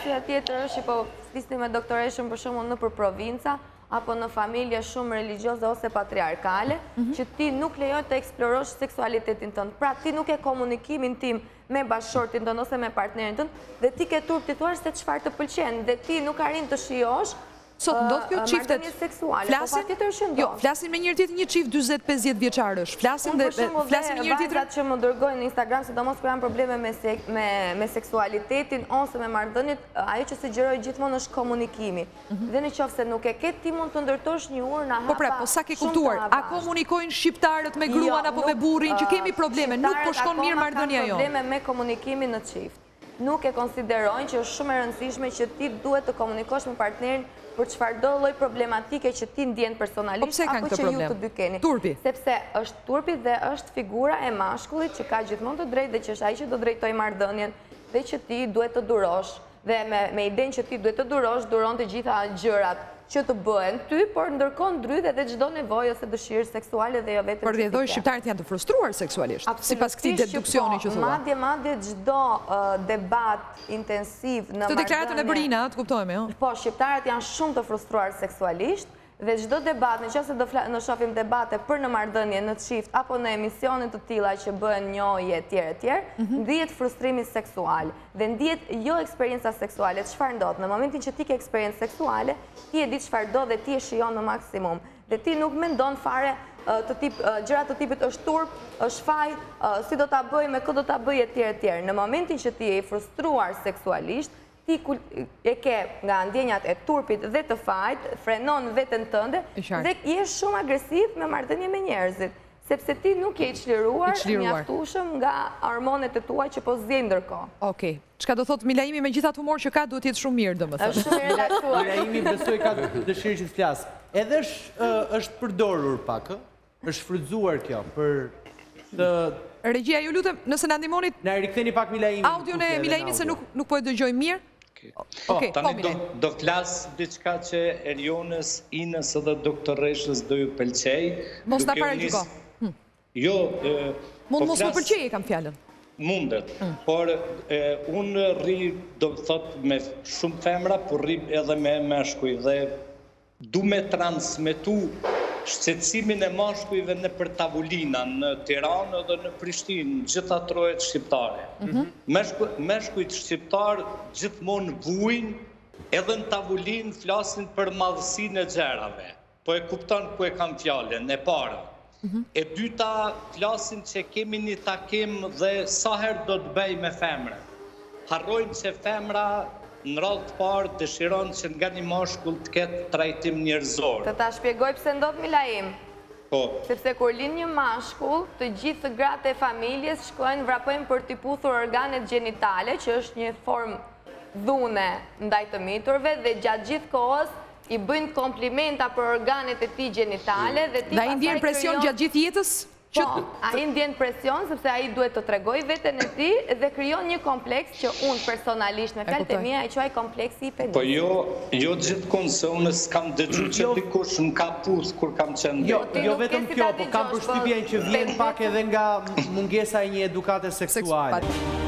situacia tjetër është që po flisni me doktoreshën për shembull nëpër provinca apo në familje shumë religjioze ose patriarkale, që ti nuk lejon të eksplorosh seksualitetin tënd. Pra ti nuk e komunikimin tim me bashkëshortin tënd ose me partnerin tënd dhe ti ke turp të thuash se çfarë të pëlqen dhe ti nuk arrin të shijosh Sot ndodh kjo çiftet marrëdhënie seksuale, po patjetër që ndodh. Jo, flasin me njëri tjetrin, një çift 40-50 vjeçar është. Flasin me njëri tjetrin. Vajzat që më dërgojnë në Instagram, sidomos kur janë probleme me seksualitetin ose me marrëdhëniet, ajo që sugjeroj gjithmonë është komunikimi. Dhe nëse nuk e ke, ti mund të ndërtosh një urnë hapa. Po pra, po sa ke kuptuar? A komunikojnë shqiptarët me gruan apo me burrin që kemi probleme? Nuk po shkon mirë marrëdhënia jonë. Probleme me komunikimin në çift. Nuk e konsiderojnë që është shumë e rëndësishme që ti duhet të komunikosh me partnerin për çfarëdo lloj problematike që ti ndjen personalisht apo që ju të dy keni. Turpi. Sepse është turpi dhe është figura e mashkullit që ka gjithmonë të drejtë dhe që është ai që do drejtojë marrëdhënien dhe që ti duhet të durosh. Dhe me idenë që ti duhet të durosh, duron të gjitha gjërat që të bëhen ty, por ndërkohë ndryhet edhe çdo nevojë ose dëshirë seksuale dhe jo vetëm. Por rrjedhoj shqiptarët janë të frustruar seksualisht, sipas këtij deduksioni që thua. Madje çdo debat intensiv në marrëdhënie. Të deklaratën e Brina, të kuptojmë, jo? Po, shqiptarët janë shumë të frustruar seksualisht dhe çdo debat, nëse do shohim debate për në marrëdhënie në çift apo në emisione të tilla që bëhen njohje etj, ndihet frustrimi seksual dhe ndihet jo eksperjenca seksuale. Çfarë ndodh? Në momentin që ti ke eksperiencë seksuale, ti e di çfarë do dhe ti e shijon në maksimum. Dhe ti nuk mendon fare gjëra të tipit është turp, është faj, si do ta bëj, me kë do ta bëj etj. Në momentin që ti je i frustruar seksualisht, ti e ke nga ndjenjat e turpit dhe të fajt, frenon veten tënde dhe je shumë agresiv me marrëdhënie me njerëzit, sepse ti nuk je i çliruar mjaftueshëm nga hormonet e tua që po zgjejnë ndërkohë. Okej. Çka do thot Milaimi me gjithatë humor që ka, duhet të jetë shumë mirë, domethënë. Është shumë i relaksuar. Milaimi besoj ka dëshirë që të flas. Edhe është përdorur pak, është frydzuar kjo për të Regjia, ju lutem, nëse na ndihmoni. Na riktheni pak Milaimin. Audion e Milaimit se nuk po e dëgjoj mirë. Tani do flas diçka që Erionës, Inës edhe doktoreshës do ju pëlqej. Mos na paragjyko. Jo, mund mos më pëlqej, kam fjalën. Mundet, por unë rri, do thot, me shumë femra, por rri edhe me meshkuj dhe du me transmetu shqetësimin e mashkujve në për tavulina në Tiranë dhe në Prishtinë, gjitha trojet shqiptare. Meshkujt shqiptarë gjithmonë vujnë edhe në tavulinë flasin për madhësinë e gjerave. Po e kupton ku e kam fjalën, e para. E dyta flasin që kemi një takim dhe sa herë do të bëj me femre. Harrojnë që femra në radhë të parë dëshiron që nga një mashkull të ketë trajtim njerëzor. Të ta shpjegoj pse ndodh Milaim. Po. Sepse kur lind një mashkull, të gjithë gratë e familjes shkojnë vrapojnë për t'i puthur organet gjenitale, që është një formë dhune ndaj të miturve dhe gjatë gjithë kohës i bëjnë komplimenta për organet e tij gjenitale dhe ti pastaj i ndjen presion gjatë gjithë jetës? Po, ai ndjen presion sepse ai duhet të tregojë veten e tij dhe krijon një kompleks që unë personalisht me fjalët e mia e quaj kompleksi i penis. Po jo gjithkohë se unë s'kam dëgjuar që dikush më ka puth kur kam qenë. Jo vetëm kjo, po kam përshtypjen që vjen pak edhe nga mungesa e një edukate seksuale.